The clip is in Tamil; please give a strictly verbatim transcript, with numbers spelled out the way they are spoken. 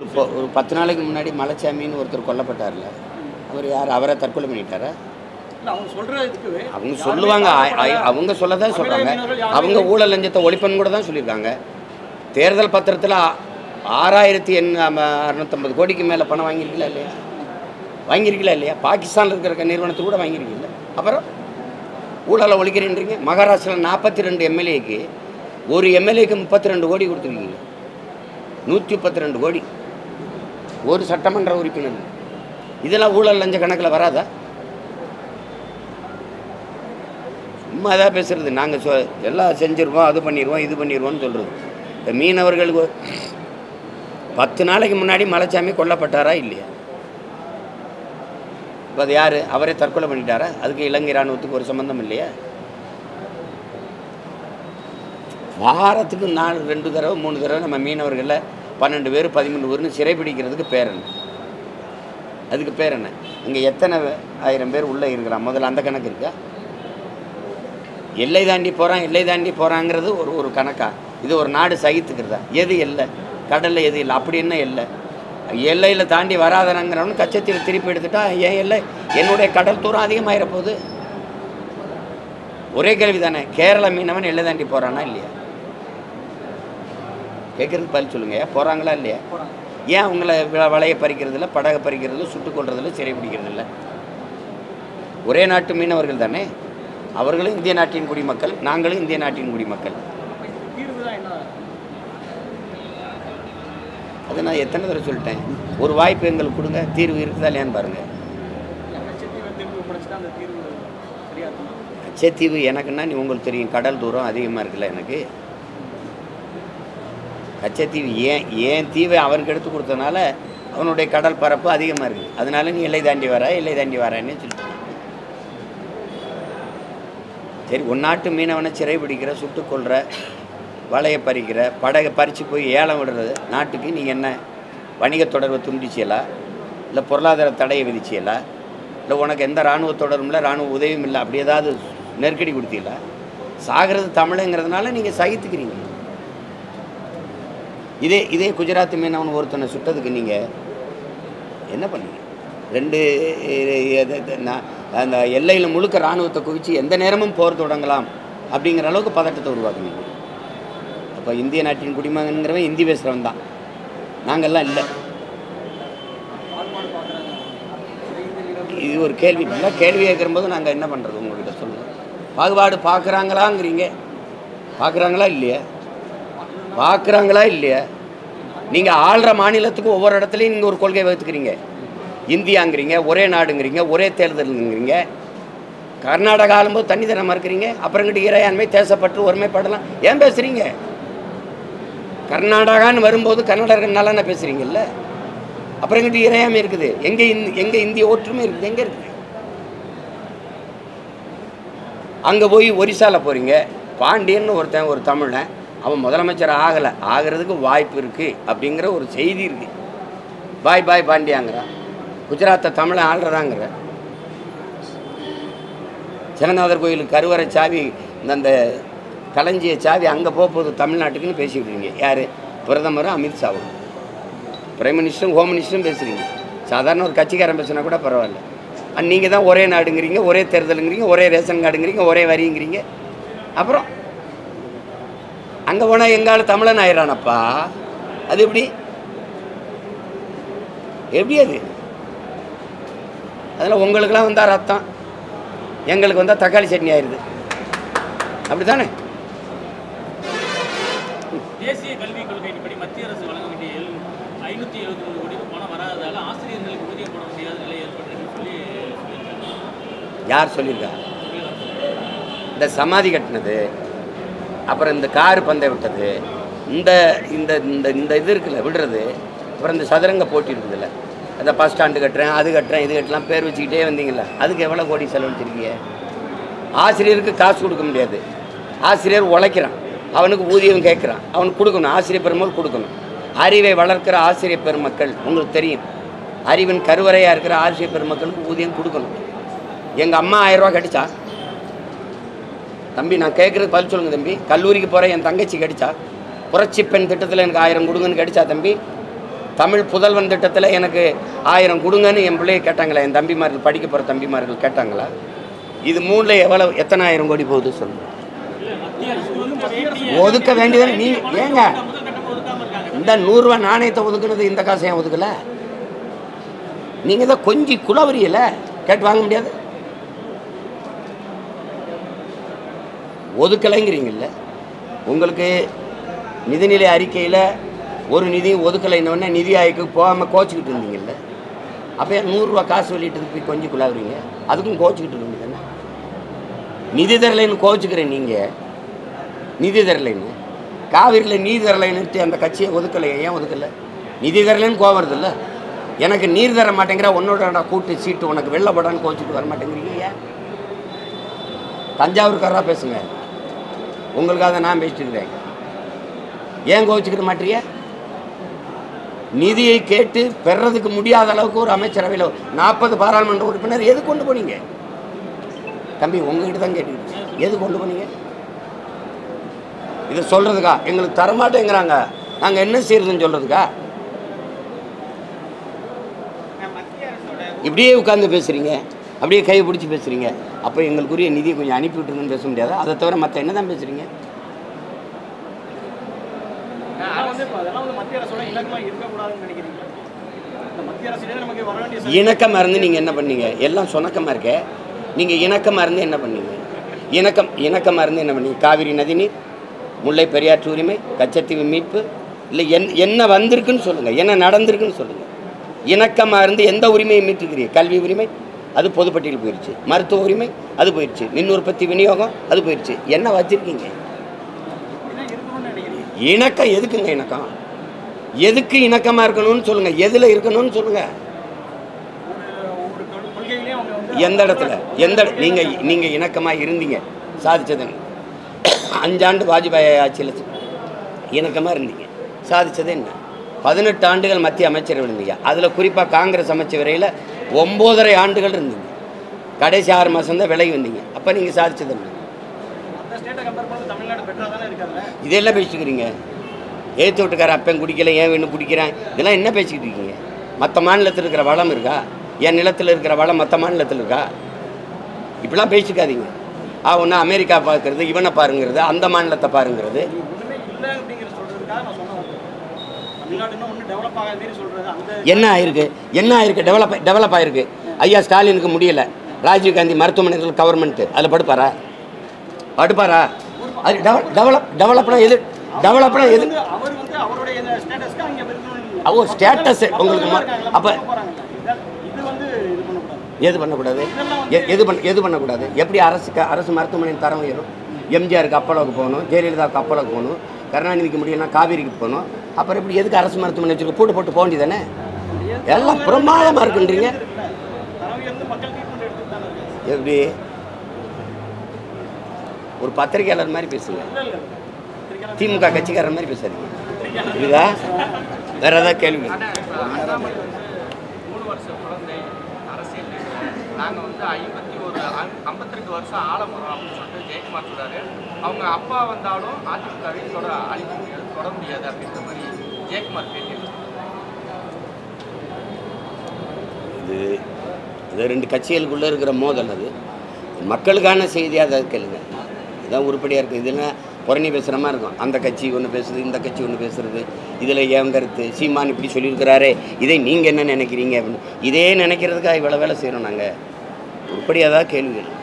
இப்போ ஒரு பத்து நாளைக்கு முன்னாடி மலைச்சாமின்னு ஒருத்தர் கொல்லப்பட்டார்ல, அவர் யார்? அவரை தற்கொலை பண்ணிட்டாரா? அவங்க சொல்லுவாங்க, அவங்க சொல்ல தான் சொல்கிறாங்க. அவங்க ஊழல் லஞ்சத்தை ஒழிப்பன்னு கூட தான் சொல்லியிருக்காங்க. தேர்தல் பத்திரத்தில் ஆறாயிரத்தி எண் அறுநூத்தம்பது கோடிக்கு மேலே பணம் வாங்கியிருக்கீங்களா இல்லையா? வாங்கியிருக்கீங்களா இல்லையா? பாகிஸ்தானில் இருக்கிற நிறுவனத்துக்கு கூட வாங்கியிருக்கீங்களா? அப்புறம் ஊழலை ஒழிக்கிறீன்றீங்க. மகாராஷ்டிராவில் நாற்பத்தி ரெண்டு எம்எல்ஏக்கு ஒரு எம்எல்ஏக்கு முப்பத்தி ரெண்டு கோடி கொடுத்துருக்கீங்க. நூற்றி முப்பத்தி ரெண்டு கோடி ஒரு சட்டமன்ற உறுப்பினர். இதெல்லாம் ஊழல் லஞ்ச கணக்கில் வராதா? சும்மா தான் பேசுகிறது. நாங்கள் சொ எல்லாம் செஞ்சுருவோம், அது பண்ணிடுவோம், இது பண்ணிடுவோம்னு சொல்கிறது. இப்போ மீனவர்களுக்கு பத்து நாளைக்கு முன்னாடி மலைச்சாமி கொல்லப்பட்டாரா இல்லையா? இப்போ அது யார்? அவரே தற்கொலை பண்ணிட்டாரா? அதுக்கு இலங்கை இராணுவத்துக்கு ஒரு சம்மந்தம் இல்லையா? வாரத்துக்கு நாலு ரெண்டு தடவை மூணு தடவை நம்ம மீனவர்களில் பன்னெண்டு பேர் பதிமூணு பேர்னு சிறைப்பிடிக்கிறதுக்கு பேர் என்ன? அதுக்கு பேர் என்ன? இங்கே எத்தனை ஆயிரம் பேர் உள்ளே இருக்கிறான்? முதல்ல அந்த கணக்கு இருக்கா? எல்லை தாண்டி போகிறான், எல்லை தாண்டி போகிறாங்கிறது ஒரு ஒரு கணக்கா? இது ஒரு நாடு சகித்துக்கிறதா? எது எல்லை? கடலில் எது இல்லை? அப்படி என்ன எல்லை? எல்லையில் தாண்டி வராதனங்கிறவனு கச்சத்தீவு திருப்பி எடுத்துட்டா ஏன் எல்லை? என்னுடைய கடல் தூரம் அதிகமாகிற போது ஒரே கேள்வி தானே. கேரள மீனவன் எல்லை தாண்டி போகிறானா இல்லையா? கேட்குறதுக்கு பதில் சொல்லுங்க. போகிறாங்களா இல்லையா? ஏன் அவங்கள வலையை பறிக்கிறதில்ல, படகை பறிக்கிறதில்ல, சுட்டுக் கொள்றதில்ல, சிறை பிடிக்கிறதில்ல? ஒரே நாட்டு மீனவர்கள் தானே. அவர்களும் இந்திய நாட்டின் குடிமக்கள், நாங்களும் இந்திய நாட்டின் குடிமக்கள். அதை நான் எத்தனை தடவை சொல்லிட்டேன். ஒரு வாய்ப்பு எங்களுக்கு கொடுங்க, தீர்வு இருக்குதா இல்லையான்னு பாருங்கள். கச்சத்தீவு எனக்குன்னா நீ உங்களுக்கு தெரியும், கடல் தூரம் அதிகமாக இருக்குல்ல. எனக்கு கச்சத்தீவு ஏன் ஏன் தீவை அவருக்கு எடுத்து கொடுத்ததுனால அவனுடைய கடல் பரப்பு அதிகமாக இருக்குது. அதனால நீ எல்லை தாண்டி வர எல்லை தாண்டி வரேன்னு சொல்லிட்டு சரி. ஒன்னாட்டு மீனவனை சிறை பிடிக்கிற, சுட்டுக்கொள்கிற, வலையை பறிக்கிற, படகை பறித்து போய் ஏலம் விடுறது நாட்டுக்கு நீங்கள் என்ன வணிக தொடர்பை துண்டிச்சியலா? இல்லை பொருளாதார தடையை விதிச்சியலா? இல்லை உனக்கு எந்த இராணுவ தொடர்பும் இல்லை, இராணுவ உதவியும் இல்லை, அப்படி ஏதாவது நெருக்கடி கொடுத்தீங்களா? சாகிறது தமிழுங்கிறதுனால நீங்கள் சகித்துக்கிறீங்க. இதே இதே குஜராத் மீனவன் ஒருத்தனை சுட்டதுக்கு நீங்கள் என்ன பண்ணீங்க? ரெண்டு அந்த எல்லையில் முழுக்க இராணுவத்தை குவிச்சு எந்த நேரமும் போர் தொடங்கலாம் அப்படிங்கிற அளவுக்கு பதட்டத்தை உருவாக்குனீங்க. அப்போ இந்திய நாட்டின் குடிமகன்கிறவன் இந்தி பேசுகிறவன் தான், நாங்கள்லாம் இல்லை. இது ஒரு கேள்வி இல்லை. கேள்வி கேட்கும்போது நாங்கள் என்ன பண்ணுறது உங்கள்கிட்ட சொல்லுங்கள். பாகுபாடு பார்க்குறாங்களாங்கிறீங்க. பார்க்குறாங்களா இல்லையா? பார்க்குறாங்களா இல்லையா? நீங்கள் ஆள்ற மாநிலத்துக்கு ஒவ்வொரு இடத்துலையும் நீங்கள் ஒரு கொள்கை வகுத்துக்கிறீங்க. இந்தியாங்கிறீங்க, ஒரே நாடுங்கிறீங்க, ஒரே தேர்தலுங்கிறீங்க. கர்நாடகா ஆளும்போது தண்ணி தர மறுக்கிறீங்க. அப்புறங்கிட்ட இறையாண்மை, தேசப்பற்று, ஒருமைப்படலாம் ஏன் பேசுகிறீங்க? கர்நாடகான்னு வரும்போது கர்நாடகர்கள் நலனை பேசுகிறீங்கல்ல. அப்புறங்கிட்ட இறையாண்மை இருக்குது. எங்கே எங்கே இந்திய ஒற்றுமை இருக்குது? எங்கே இருக்குது? அங்கே போய் ஒரிசாவில் போகிறீங்க. பாண்டியன்னு ஒருத்தன் ஒரு தமிழன், அவன் முதலமைச்சர் ஆகலை, ஆகிறதுக்கு வாய்ப்பு இருக்குது அப்படிங்கிற ஒரு செய்தி இருக்குது. பாய் பாய் பாண்டியாங்கிறான். குஜராத்தை தமிழை ஆள்றதாங்கிற. ஜெகநாதர் கோயிலுக்கு கருவறை சாவி, அந்த களஞ்சிய சாவி அங்கே போக போகுது தமிழ்நாட்டுக்குன்னு பேசிக்கிட்டு இருக்கீங்க. யார்? பிரதமரும் அமித்ஷாவும், பிரைம் மினிஸ்டரும் ஹோம் மினிஸ்டரும் பேசுகிறீங்க. சாதாரண ஒரு கட்சிக்காரன் பேசுனா கூட பரவாயில்ல. நீங்கள் தான் ஒரே நாடுங்கிறீங்க, ஒரே தேர்தலுங்கிறீங்க, ஒரே ரேஷன் கார்டுங்கிறீங்க, ஒரே வரிங்கிறீங்க. அப்புறம் அங்கே போனால் எங்காலும் தமிழன் ஆயிரானப்பா. அது எப்படி எப்படி அது? அதில் உங்களுக்கெல்லாம் வந்தால் ரத்தம், எங்களுக்கு வந்தால் தக்காளி சட்னி ஆயிடுது. அப்படி தானே? தேசிய கல்விக் கொள்கையின்படி மத்திய அரசு வழங்க வேண்டிய ஐநூற்றி எழுபத்தி மூணு கோடி பணம் வராததால் ஆசிரியர்களுக்கு ஊதியம் போட முடியாத நிலை ஏற்பட்டு சொல்லி யார் சொல்லியிருக்கா? இந்த சமாதி கட்டினது, அப்புறம் இந்த காரு பந்தை விட்டது, இந்த இந்த இந்த இந்த இது இருக்குல்ல விடுறது, அப்புறம் இந்த சதுரங்க போட்டி இருக்குதுல்ல, அந்த பஸ் ஸ்டாண்டு கட்டுறேன், அது கட்டுறேன், இது கட்டலாம் பேர் வச்சுக்கிட்டே வந்தீங்களா? அதுக்கு எவ்வளோ கோடி செலவழிச்சிருக்கீங்க? ஆசிரியருக்கு காசு கொடுக்க முடியாது. ஆசிரியர் உழைக்கிறான், அவனுக்கு ஊதியம் கேட்குறான், அவனுக்கு கொடுக்கணும். ஆசிரியர் பெருமக்கள் கொடுக்கணும். அறிவை வளர்க்கிற ஆசிரியர் பெருமக்கள் உங்களுக்கு தெரியும். அறிவின் கருவறையாக இருக்கிற ஆசிரியர் பெருமக்களுக்கு ஊதியம் கொடுக்கணும். எங்கள் அம்மா ஆயிரம் ரூபா கடிச்சா தம்பி, நான் கேட்குறது பதில் சொல்லுங்கள் தம்பி. கல்லூரிக்கு போகிற என் தங்கச்சி கடிச்சா, புரட்சி பெண் திட்டத்தில் எனக்கு ஆயிரம் கொடுங்கன்னு கடிச்சா தம்பி? தமிழ் புதல்வன் திட்டத்தில் எனக்கு ஆயிரம் கொடுங்கன்னு என் பிள்ளைய கேட்டாங்களா, என் தம்பிமார்கள் படிக்க போகிற தம்பிமார்கள் கேட்டாங்களா? இது மூணில் எவ்வளோ எத்தனை ஆயிரம் கோடி போகுது சொல்லுங்க. ஒதுக்க வேண்டியது நீ ஏங்க இந்த நூறுரூவா நாணயத்தை ஒதுக்குனது இந்த காசை ஏன் ஒதுக்கலை? நீங்கள் தான் கொஞ்சம் குளவரியல கேட்டு வாங்க முடியாது. ஒதுக்கலைங்கிறீங்கல்ல, உங்களுக்கு நிதிநிலை அறிக்கையில் ஒரு நிதி ஒதுக்கலைன்னொடனே நிதி ஆய்வுக்கு போகாமல் கோச்சிக்கிட்டு இருந்தீங்கல்ல, அப்போ நூறுரூவா காசு வெளியிட்டதுக்கு போய் கொஞ்சம் குழாவுறீங்க, அதுக்கும் கோச்சிக்கிட்டு இருந்தீங்க தானே. நிதி தரலைன்னு கோச்சிக்கிறேன் நீங்கள், நிதி தரலைன்னு காவிரியில் நீதி தரலைன்னுட்டு அந்த கட்சியை ஒதுக்கலை. ஏன் ஒதுக்கலை? நிதி தரலைன்னு கோவம் வருதில்ல. எனக்கு நீர் தர மாட்டேங்கிற உன்னோட கூட்டு சீட்டு உனக்கு வெள்ளப்படான்னு கோச்சிட்டு வர மாட்டேங்கிறீங்க. ஏன்? தஞ்சாவூர்காரராக பேசுங்க, உங்களுக்காக நான் பேசிட்டு இருக்கிறேன். ஏன் கோச்சிக்கிற மாட்டீங்க? நிதியை கேட்டு பெறதுக்கு முடியாத அளவுக்கு ஒரு அமைச்சரவையில் நாற்பது பாராளுமன்ற உறுப்பினர் எது கொண்டு போனீங்க? தம்பி உங்ககிட்ட தான் கேட்டுக்கிட்டு எது கொண்டு போனீங்க? இதை சொல்றதுக்கா? எங்களுக்கு தரமாட்டேங்கிறாங்க, நாங்கள் என்ன செய்யறதுன்னு சொல்றதுக்கா? இப்படியே உட்கார்ந்து பேசுறீங்க, அப்படியே கையை பிடிச்சி பேசுறீங்க. அப்போ எங்களுக்குரிய நிதியை கொஞ்சம் அனுப்பி விட்டுருங்கன்னு பேச முடியாது. அதை தவிர மற்ற என்ன தான் பேசுறீங்க? இணக்கமாக இருந்து நீங்கள் என்ன பண்ணீங்க? எல்லாம் சொணக்கமாக இருக்க. நீங்கள் இணக்கமாக இருந்து என்ன பண்ணீங்க? இணக்கம் இணக்கமாக இருந்து என்ன பண்ணீங்க? காவிரி நதிநீர், முல்லை பெரியாற்று உரிமை, கச்சத்தீவு மீட்பு, இல்லை என் என்ன வந்திருக்குன்னு சொல்லுங்கள், என்ன நடந்திருக்குன்னு சொல்லுங்கள். இணக்கமாக இருந்து எந்த உரிமையை மீட்டுக்கிறீங்க? கல்வி உரிமை அது பொதுப்பட்டியல் போயிடுச்சு, மருத்துவ உரிமை அது போயிடுச்சு, மின் உற்பத்தி விநியோகம் அது போயிடுச்சு. என்ன வச்சிருக்கீங்க? இணக்கம் எதுக்குங்க? இணக்கம் எதுக்கு இணக்கமாக இருக்கணும்னு சொல்லுங்க, எதில் இருக்கணும்னு சொல்லுங்க. எந்த இடத்துல எந்த நீங்கள் நீங்கள் இணக்கமாக இருந்தீங்க சாதிச்சது? அஞ்சாண்டு வாஜ்பாய் ஆட்சியில் இணக்கமாக இருந்தீங்க, சாதிச்சது என்ன? பதினெட்டு ஆண்டுகள் மத்திய அமைச்சர் இருந்தீங்க, அதில் குறிப்பாக காங்கிரஸ் அமைச்சரவையில் ஒம்போதரை ஆண்டுகள் இருந்தீங்க, கடைசி ஆறு மாதம் தான் விலகி வந்தீங்க. அப்போ நீங்கள் சாதிச்சது என்ன? இதெல்லாம் பேசிக்கிறீங்க. ஏற்று விட்டுக்கார அப்பன் குடிக்கல, ஏன் வேணும் குடிக்கிறேன், இதெல்லாம் என்ன பேசிக்கிட்டு இருக்கீங்க? மற்ற மாநிலத்தில் இருக்கிற வளம் இருக்கா? என் நிலத்தில் இருக்கிற வளம் மற்ற மாநிலத்தில் இருக்கா? இப்படிலாம் பேசிக்காதீங்க. ஆ ஒன்று அமெரிக்கா பார்க்கறது, இவனை பாருங்கிறது, அந்த மாநிலத்தை பாருங்கிறது. என்ன ஆயிருக்கு? என்ன ஆயிருக்கு? டெவலப் டெவலப் ஆயிருக்கு. ஐயா ஸ்டாலினுக்கு முடியல, ராஜீவ்காந்தி மருத்துவமனைகள் கவர்மெண்ட்டு அதில் படுப்பாரா? படுப்பாரா? அது டெவலப் டெவலப்னா எது? டெவலப்னா எது? ஓ ஸ்டேட்டஸ் உங்களுக்கு. அப்போ எது பண்ணக்கூடாது? எது பண்ண எது பண்ணக்கூடாது? எப்படி அரசுக்கு அரசு மருத்துவமனையின் தரம் உயரும்? எம்ஜிஆருக்கு அப்பளவுக்கு போகணும், ஜெயலலிதாவுக்கு அப்பளவுக்கு போகணும், கருணாநிதிக்கு முடியலன்னா காவேரிக்கு போகணும். அப்புறம் எப்படி எதுக்கு அரசு மருத்துவமனை வச்சுருக்க? போட்டு போட்டு போக வேண்டியதானே? எல்லாம் பிரமாதமாக இருக்குன்றீங்க. எப்படி ஒரு பத்திரிகையாளர் மாதிரி பேசுங்க, திமுக கட்சிக்காரர் மாதிரி பேசாதீங்க. இதுதா வேற ஏதாவது கேள்வி? நாங்கள் வந்து ஐம்பத்தி ஒரு ஐம்பத்திரெண்டு வருஷம் ஆலமரம் அப்படின்னு சொல்லிட்டு ஜெயக்குமார் சொல்கிறாரு. அவங்க அப்பா வந்தாலும் அதிமுகவை தொட அழிக்க முடியாது, தொட முடியாது அப்படின்ற மாதிரி ஜெயக்குமார் பேசியிருக்காரு. இது இது ரெண்டு கட்சிகளுக்குள்ளே இருக்கிற மோதல். அது மக்களுக்கான செய்தியாக அதை கேளுங்க. இதுதான் உருப்படியாக இருக்குது. இதெல்லாம் புறணி பேசுகிற மாதிரி இருக்கும். அந்த கட்சி ஒன்று பேசுகிறது, இந்த கட்சி ஒன்று பேசுகிறது, இதில் ஏன் கருத்து, சீமான் இப்படி சொல்லியிருக்கிறாரே, இதை நீங்கள் என்ன நினைக்கிறீங்க அப்படின்னு இதே நினைக்கிறதுக்காக இவ்வளோ வேலை செய்கிறோம் நாங்கள். உருப்படியாக தான் கேள்விகள்.